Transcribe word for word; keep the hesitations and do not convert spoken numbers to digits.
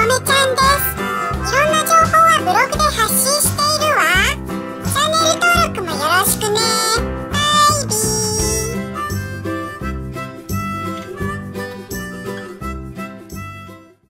めちゃんです。いろんな情報はブログで発信しているわ。チャンネル登録もよろしくね。